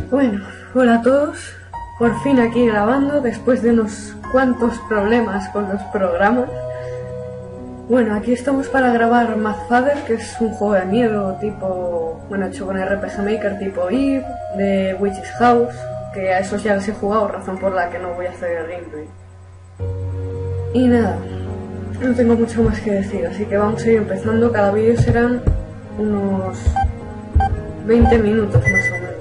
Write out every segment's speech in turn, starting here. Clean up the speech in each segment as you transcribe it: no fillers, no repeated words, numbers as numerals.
Bueno, hola a todos. Por fin aquí grabando después de unos cuantos problemas con los programas. Bueno, aquí estamos para grabar Madfather, que es un juego de miedo tipo, bueno, hecho con RPG Maker tipo Eve, de Witch's House, que a esos ya les he jugado, razón por la que no voy a hacer el gameplay. Y nada, no tengo mucho más que decir, así que vamos a ir empezando. Cada vídeo serán unos 20 minutos más o menos.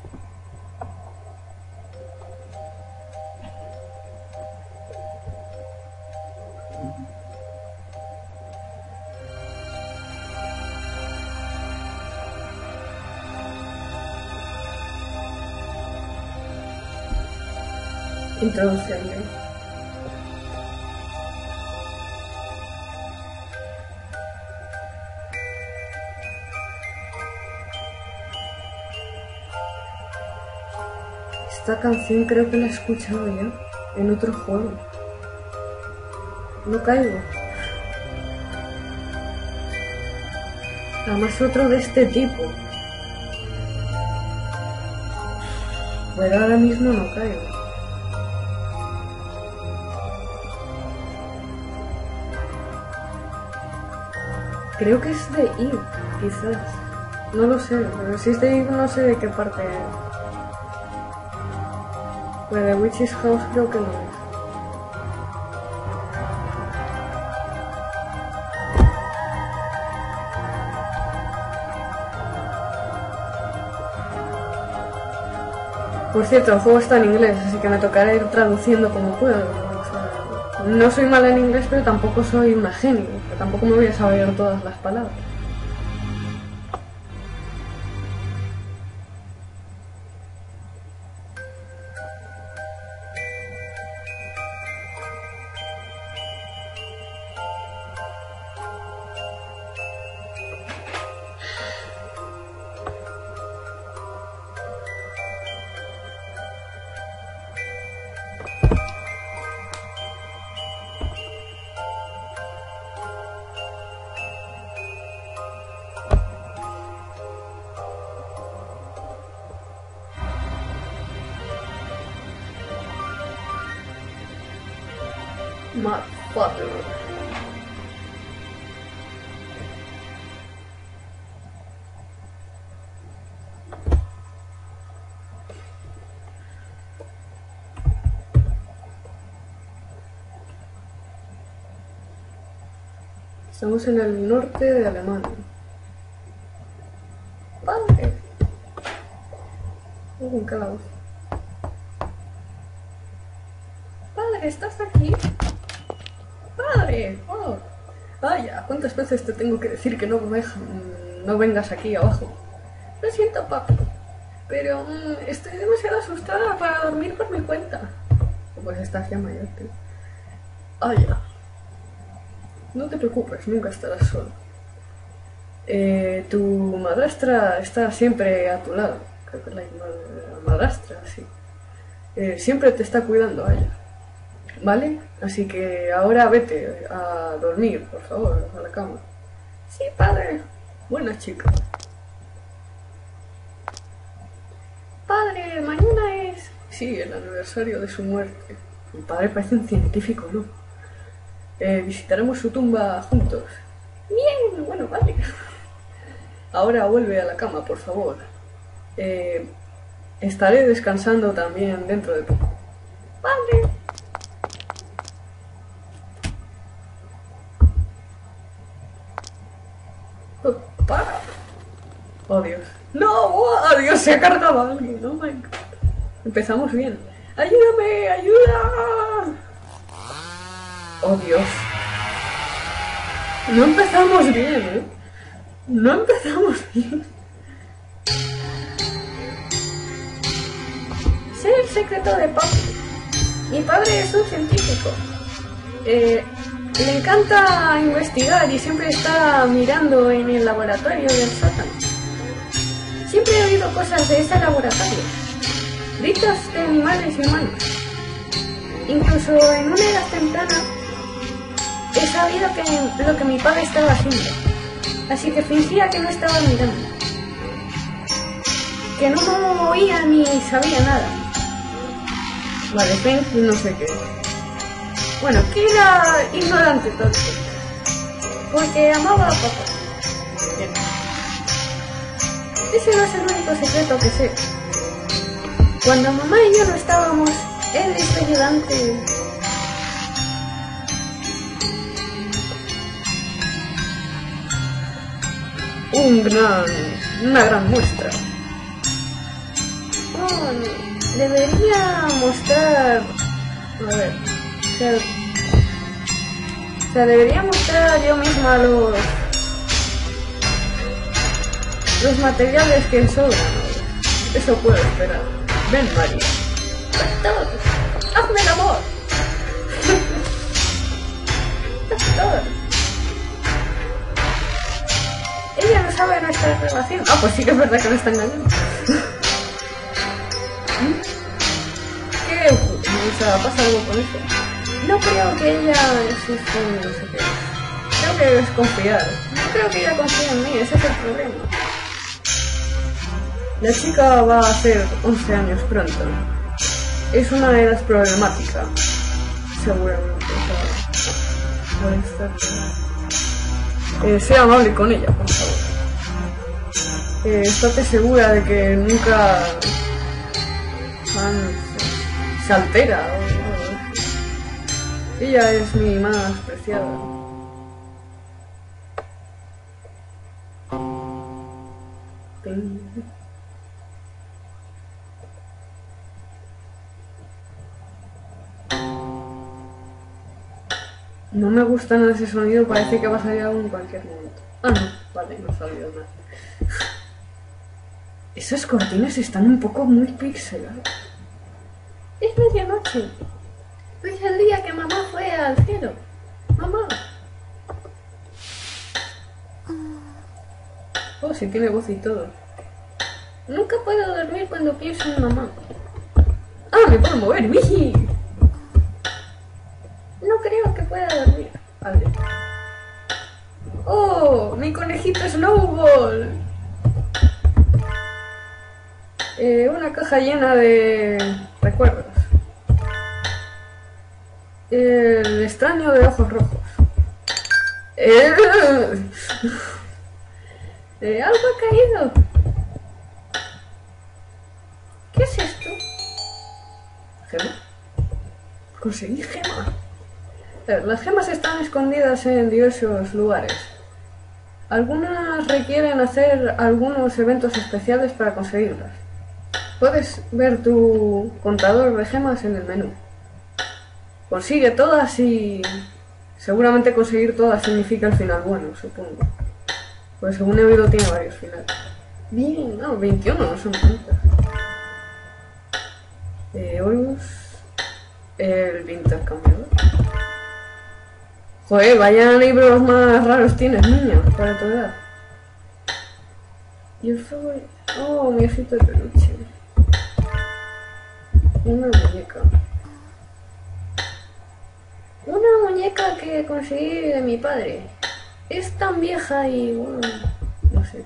Introduciendo. Esta canción creo que la he escuchado ya en otro juego. No caigo. Además otro de este tipo. Pero ahora mismo no caigo. Creo que es de Eve, quizás. No lo sé, pero si es de Eve no sé de qué parte es. Pues de Witch's House creo que no es. Por cierto, el juego está en inglés, así que me tocará ir traduciendo como puedo. O sea, no soy mala en inglés, pero tampoco soy una genio. Tampoco me voy a saber todas las palabras. Madfather. Estamos en el norte de Alemania. ¡Padre! Un calabozo. ¡Padre, estás aquí! ¡Padre! ¡Oh! Vaya, ¿cuántas veces te tengo que decir que no vengas aquí abajo? Lo siento, papi, pero estoy demasiado asustada para dormir por mi cuenta. Pues estás ya mayor, tío. Vaya. No te preocupes, nunca estarás solo. Tu madrastra está siempre a tu lado. Creo que es la madrastra, sí. Siempre te está cuidando a ella. ¿Vale? Así que ahora vete a dormir, por favor, a la cama. Sí, padre. Buena chica. Padre, mañana es... Sí, el aniversario de su muerte. Mi padre parece un científico, ¿no? Visitaremos su tumba juntos. Bien, bueno, vale. Ahora vuelve a la cama, por favor. Estaré descansando también dentro de poco. Padre. Para. Oh Dios. No, oh Dios, se ha cargado a alguien. Oh my god. Empezamos bien. Ayúdame, ayuda. Oh Dios. No empezamos bien, ¿eh? No empezamos bien. Sé el secreto de papi. Mi padre es un científico. Le encanta investigar y siempre está mirando en el laboratorio del sótano. Siempre he oído cosas de ese laboratorio. Gritos de animales y humanos. Incluso en una edad temprana he sabido que lo que mi padre estaba haciendo. Así que fingía que no estaba mirando. que no oía ni sabía nada. Vale, Pink no sé qué. Bueno, que era ignorante tanto. Porque amaba a papá. Bien. Ese no es el único secreto que sé. Cuando mamá y yo no estábamos, él es ayudante. Una gran muestra. Oh, debería mostrar... A ver... O sea, debería mostrar yo misma los materiales que sobran. Eso puedo esperar. Ven, María. Doctor, hazme el amor. Doctor. Ella no sabe nuestra relación. Ah, pues sí que es verdad que me está engañando. ¿Qué? O sea, ¿pasa algo con eso? No creo que ella exista, no sé qué. Creo que es confiar. No creo que ella confíe en mí, ese es el problema. La chica va a hacer 11 años pronto. Es una edad problemática. Seguramente. Sea amable con ella, por favor. Estate segura de que nunca se altera. Ella es mi más preciada. No me gusta nada ese sonido, parece que va a salir algo en cualquier momento. Ah, no, vale, no ha salido nada. Esas cortinas están un poco muy pixeladas. Es medianoche. Hoy es el día que mamá fue al cielo. Mamá. Oh, sí tiene voz y todo. Nunca puedo dormir cuando pienso en mamá. Ah, me puedo mover, ¡wiji! No creo que pueda dormir. Vale. ¡Oh! ¡Mi conejito Snowball! Una caja llena de recuerdos. El extraño de ojos rojos. Algo ha caído. ¿Qué es esto? ¿Gema? Conseguí gema. Las gemas están escondidas en diversos lugares. Algunas requieren hacer algunos eventos especiales para conseguirlas. Puedes ver tu contador de gemas en el menú. Consigue todas y... seguramente conseguir todas significa el final bueno, supongo. Pues según he oído tiene varios finales. Bien, no, 21 no son tantas. Horus... el intercambiador. Joder, vaya libros más raros tienes, niña, para tu edad. Y el fuego... Oh, mi ojito de peluche. Una muñeca. Una muñeca que conseguí de mi padre. Es tan vieja y... bueno, no sé.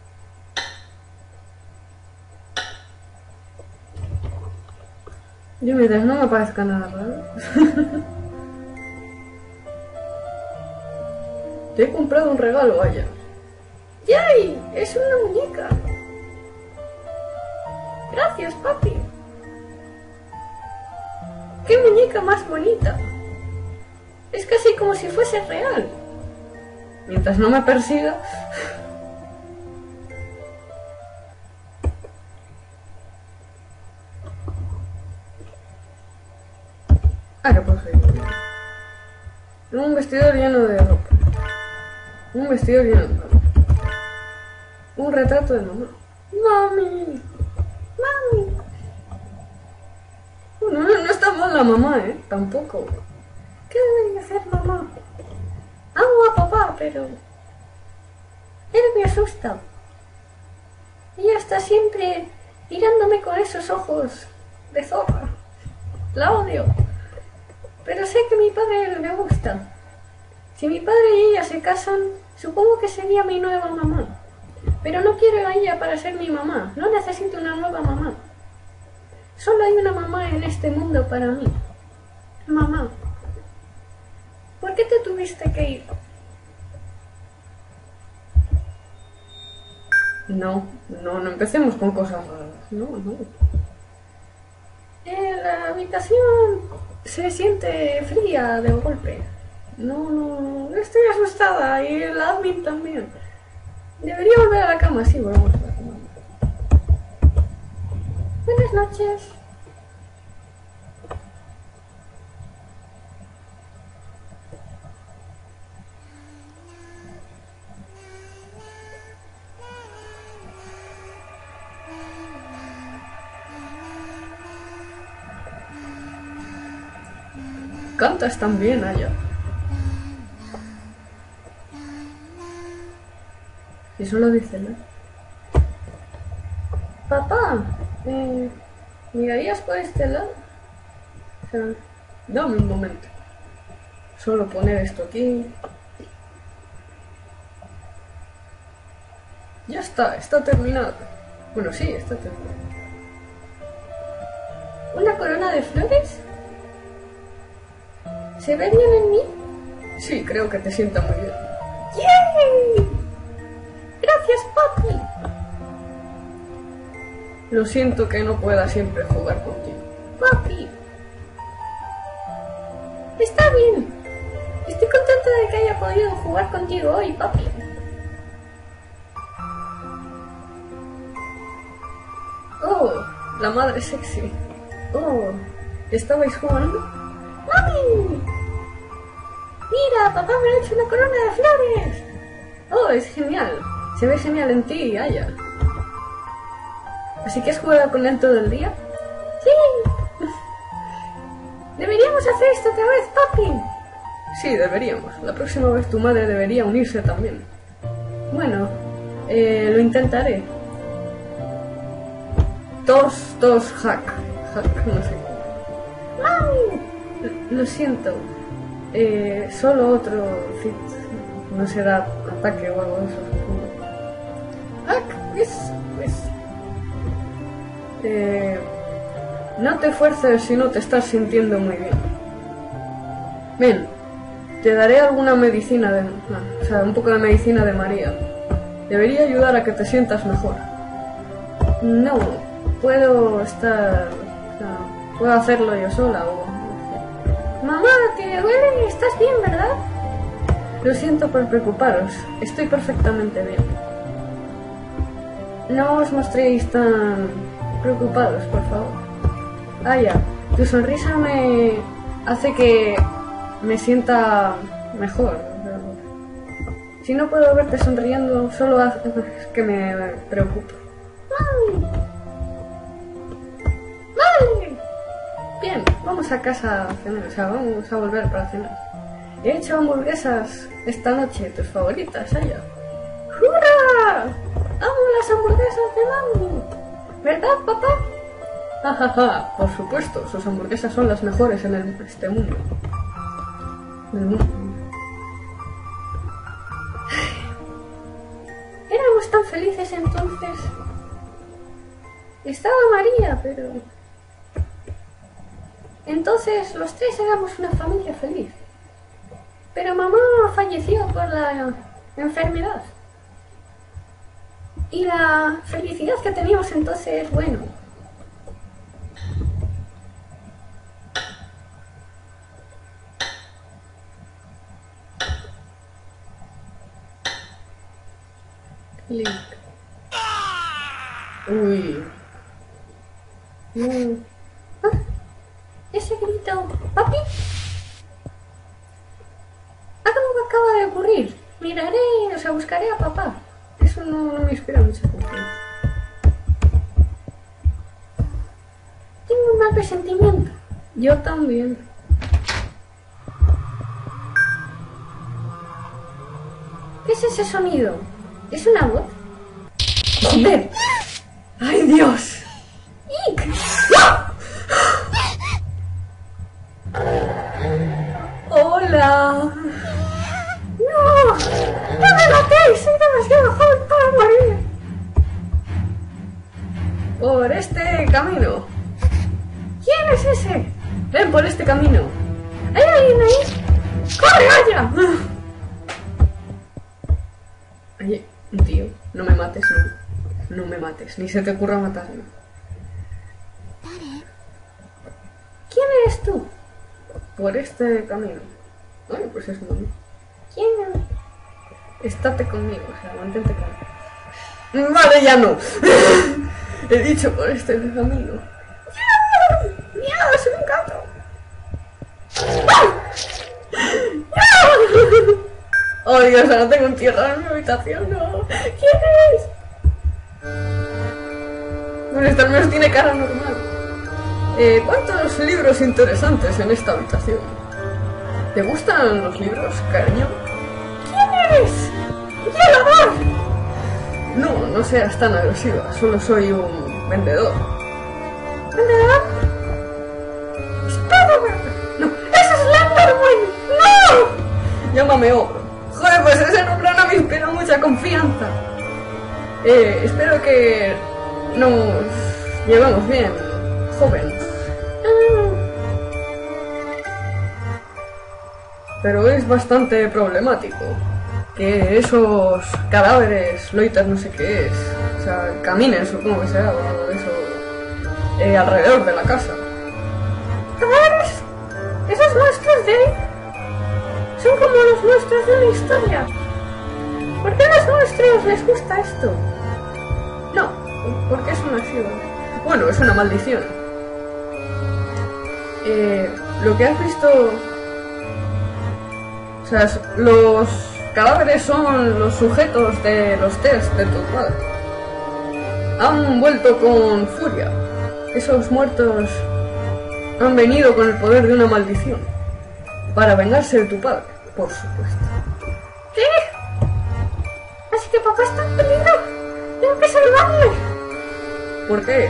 Yo mientras no me parezca nada raro. Te he comprado un regalo, vaya. ¡Yay! ¡Es una muñeca! Gracias, papi. ¡Qué muñeca más bonita! Es casi como si fuese real. Mientras no me persiga... Ah, que puedo seguir. Tengo un vestidor lleno de ropa. Un vestido lleno de ropa. Un retrato de mamá. ¡Mami! ¡Mami! No está mal la mamá, tampoco. ¿Qué debería hacer mamá? Amo a papá, pero... él me asusta. Ella está siempre mirándome con esos ojos de zorra. La odio. Pero sé que mi padre me gusta. Si mi padre y ella se casan, supongo que sería mi nueva mamá. Pero no quiero a ella para ser mi mamá. No necesito una nueva mamá. Solo hay una mamá en este mundo para mí. Mamá, ¿por qué te tuviste que ir? No empecemos con cosas raras. No. La habitación se siente fría de golpe. No, estoy asustada y el admin también. Debería volver a la cama, sí, volvamos a la cama. Buenas noches. Cantas tan bien, Aya. Eso lo dice, ¿no? Papá, ¿mirarías por este lado? O sea, dame un momento. Solo poner esto aquí. Ya está terminado. Bueno, sí, está terminado. ¿Una corona de flores? ¿Se ve bien en mí? Sí, creo que te sienta muy bien. ¡Yay! ¡Gracias, papi! Lo siento que no pueda siempre jugar contigo. Papi. Está bien. Estoy contenta de que haya podido jugar contigo hoy, papi. Oh, la madre sexy. Oh, ¿estabais jugando? ¡Mami! ¡Mira, papá me ha hecho una corona de flores! ¡Oh, es genial! Se ve genial en ti, Aya. ¿Así que has jugado con él todo el día? ¡Sí! ¡Deberíamos hacer esto otra vez, papi! Sí, deberíamos. La próxima vez tu madre debería unirse también. Bueno, lo intentaré. Tos, hack, no sé. ¡Mami! Lo siento. Solo otro fit. No será ataque o algo de eso. No te esfuerces si no te estás sintiendo muy bien. Ven, te daré alguna medicina un poco de medicina de María. Debería ayudar a que te sientas mejor. No, puedo hacerlo yo sola o... Mamá, ¿te duele? ¿Estás bien, verdad? Lo siento por preocuparos. Estoy perfectamente bien. No os mostréis tan preocupados, por favor. Aya, tu sonrisa me hace que me sienta mejor. Si no puedo verte sonriendo, solo hace que me preocupe. ¡Mami! ¡Mami! Bien, vamos a casa a cenar, vamos a volver para cenar. He hecho hamburguesas esta noche, tus favoritas, Aya. ¡Hurra! ¡Amo las hamburguesas de mami! ¿Verdad, papá? Jajaja, por supuesto, sus hamburguesas son las mejores en este mundo. Éramos tan felices entonces. Estaba María, pero... Entonces los tres éramos una familia feliz. Pero mamá falleció por la enfermedad. Y la felicidad que teníamos entonces, bueno... Link. Uy. No. Ah, ese grito. ¿Papi? Algo me acaba de ocurrir. Buscaré a papá. Eso no me inspira mucha confianza. Tengo un mal presentimiento. Yo también. ¿Qué es ese sonido? ¿Es una voz? ¡Joder! ¡Ay, Dios! ¡Ick! ¡Hola! ¡No! ¡No me matéis! ¡Soy demasiado joven para morir! Por este camino. ¿Quién es ese? Ven por este camino. ¿Hay alguien ahí? ¡Corre, vaya! Oye, tío, no me mates, no. No me mates, ni se te ocurra matarme. ¿Quién eres tú? Por este camino. Ay, pues es bueno. ¿Quién eres? Estate conmigo, o sea, mantente conmigo. Vale, ya no. He dicho por este camino. ¡Miedo! ¡Soy un gato! ¡Oh, Dios! Ahora tengo un tierra en mi habitación, no. ¿Quién es? Bueno, este al menos tiene cara normal. ¿Cuántos libros interesantes en esta habitación? ¿Te gustan los libros, cariño? ¿Quién eres? ¡Violador! No, no seas tan agresiva, solo soy un vendedor. ¿Vendedor? ¡Spiderman! ¡No! ¡Ese es Slenderman! ¡No! Llámame Ogro. Joder, pues ese nombre no me inspira mucha confianza. Espero que nos llevemos bien, joven. Pero es bastante problemático que esos cadáveres, loitas no sé qué es, o sea, caminen, supongo que será, o algo de eso, alrededor de la casa. ¿Cadáveres? ¿Esos monstruos de ahí? Son como los monstruos de la historia. ¿Por qué a los monstruos les gusta esto? No, porque es una acción. Bueno, es una maldición. Lo que has visto... O sea, los cadáveres son los sujetos de los tests de tu padre. Han vuelto con furia. Esos muertos han venido con el poder de una maldición. Para vengarse de tu padre, por supuesto. ¿Qué? ¿Así que papá está en peligro? ¡Tengo que salvarle! ¿Por qué?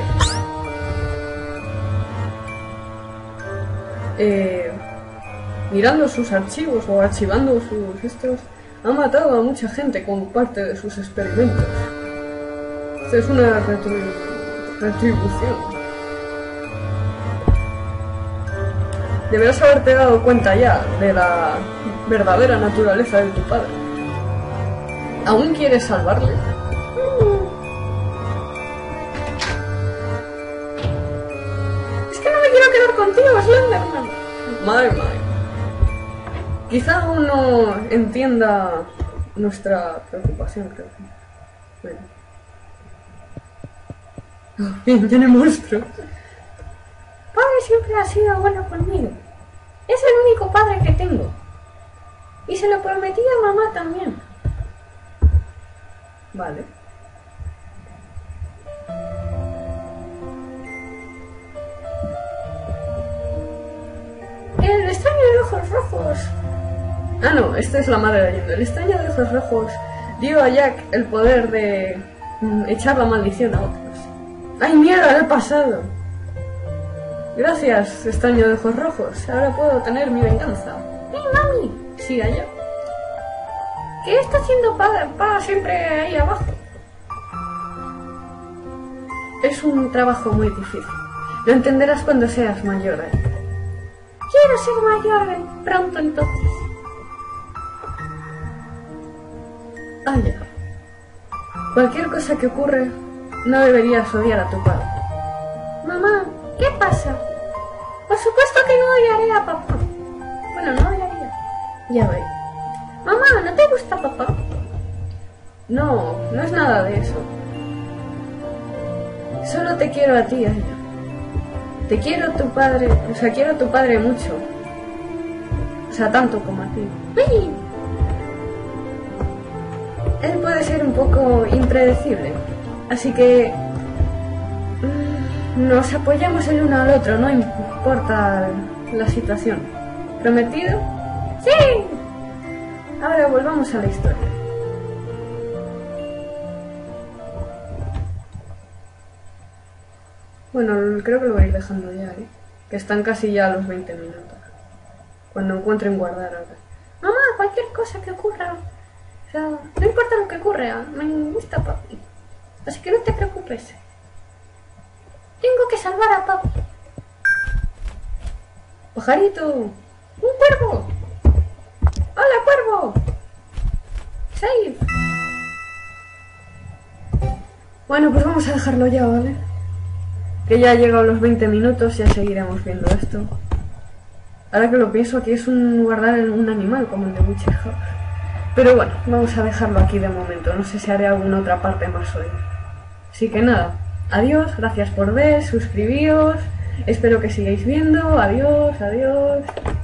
Mirando sus archivos o archivando sus estos, ha matado a mucha gente como parte de sus experimentos. Esta es una retribución. Deberás haberte dado cuenta ya de la verdadera naturaleza de tu padre. ¿Aún quieres salvarle? Es que no me quiero quedar contigo, Slenderman. Madre mía. Quizá aún no entienda nuestra preocupación, creo. Bueno. Oh, bien, tiene monstruo. Padre siempre ha sido bueno conmigo. Es el único padre que tengo. Y se lo prometí a mamá también. Vale. El extraño de ojos rojos. Ah, no, esta es la madre de Allende. El extraño de ojos rojos dio a Jack el poder de echar la maldición a otros. ¡Ay, mierda! ¡He pasado! Gracias, extraño de ojos rojos. Ahora puedo tener mi venganza. ¡Hey, mami! Sí, allá. ¿Qué está haciendo papá siempre ahí abajo? Es un trabajo muy difícil. Lo entenderás cuando seas mayor. Quiero ser mayor pronto entonces. Vaya. Cualquier cosa que ocurre, no deberías odiar a tu padre. Mamá, ¿qué pasa? Por supuesto que no odiaré a papá. Bueno, no odiaría. Ya ve. Mamá, ¿no te gusta papá? No, no es nada de eso. Solo te quiero a ti, Aya. Te quiero a tu padre, o sea, quiero a tu padre mucho. O sea, tanto como a ti. ¡Uy! Él puede ser un poco impredecible. Así que... nos apoyamos el uno al otro, no importa la situación. ¿Prometido? ¡Sí! Ahora volvamos a la historia. Bueno, creo que lo voy a ir dejando ya, ¿eh? Que están casi ya a los 20 minutos. Cuando encuentren guardar ahora. Mamá, cualquier cosa que ocurra. O sea, no importa lo que ocurra, me gusta papi. Así que no te preocupes. salvar a Papi. ¡Pajarito! ¡Un cuervo! ¡Hola, cuervo! ¡Save! Bueno, pues vamos a dejarlo ya, ¿vale? Que ya ha llegado los 20 minutos, ya seguiremos viendo esto. Ahora que lo pienso, aquí es un guardar en un animal, como el de Witcher House. Pero bueno, vamos a dejarlo aquí de momento. No sé si haré alguna otra parte más hoy. Así que nada, adiós, gracias por ver, suscribíos. Espero que sigáis viendo. Adiós, adiós.